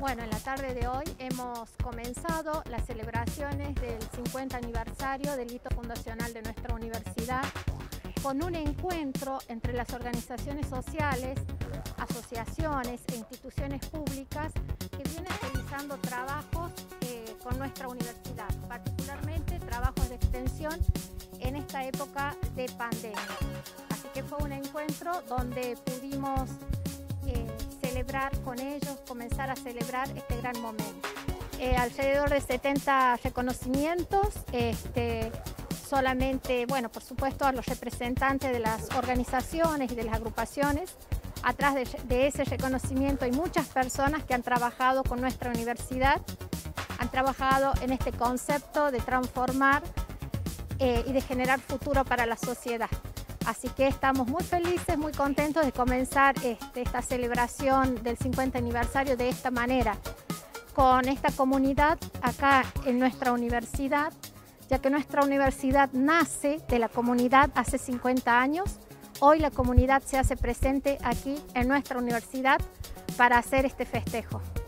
Bueno, en la tarde de hoy hemos comenzado las celebraciones del 50 aniversario del hito fundacional de nuestra universidad con un encuentro entre las organizaciones sociales, asociaciones e instituciones públicas que vienen realizando trabajos con nuestra universidad, particularmente trabajos de extensión en esta época de pandemia. Así que fue un encuentro donde pudimos celebrar con ellos, comenzar a celebrar este gran momento. Alrededor de 70 reconocimientos, solamente, bueno, por supuesto a los representantes de las organizaciones y de las agrupaciones. Atrás de ese reconocimiento hay muchas personas que han trabajado con nuestra universidad, han trabajado en este concepto de transformar y de generar futuro para la sociedad. Así que estamos muy felices, muy contentos de comenzar esta celebración del 50 aniversario de esta manera, con esta comunidad acá en nuestra universidad, ya que nuestra universidad nace de la comunidad hace 50 años. Hoy la comunidad se hace presente aquí en nuestra universidad para hacer este festejo.